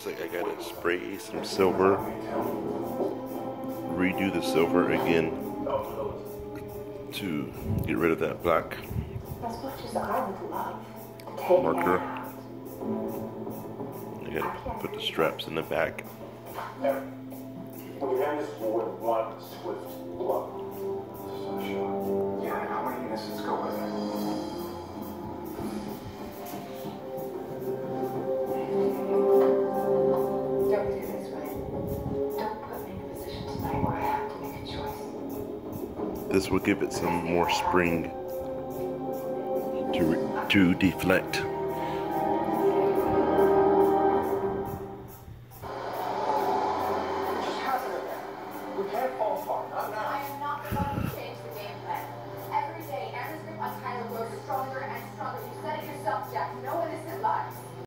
looks like I gotta spray some silver, redo the silver again to get rid of that black marker. I gotta put the straps in the back. Yeah, how many innocents go with it? Don't do this, right? Don't put me in a position tonight where I have to make a choice. This will give it some more spring to deflect. We can't fall apart, not now. I am not going to